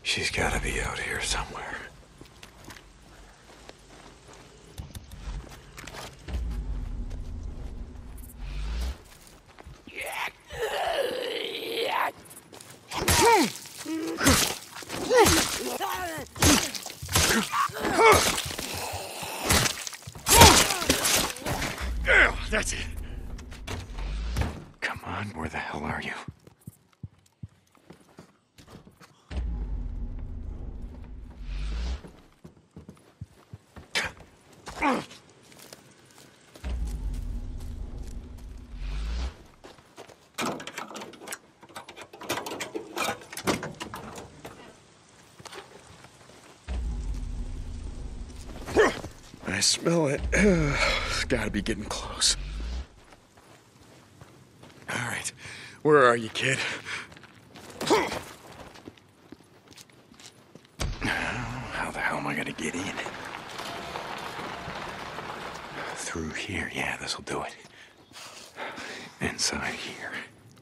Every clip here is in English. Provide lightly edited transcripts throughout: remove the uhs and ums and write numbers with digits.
She's gotta be out here somewhere. That's it. Come on, where the hell are you? I smell it. It's gotta be getting close. All right, where are you, kid? How the hell am I gonna get in? Through here, yeah, this'll do it. Inside here.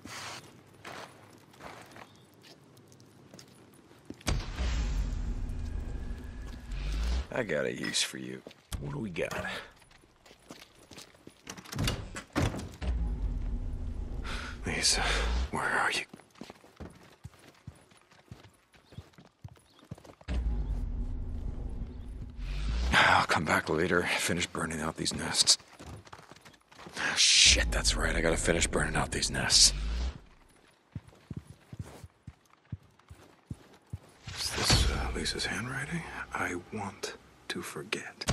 I got a use for you. What do we got? Lisa, where are you? I'll come back later, finish burning out these nests. Oh, shit, that's right, I gotta finish burning out these nests. Is this Lisa's handwriting? I want to forget.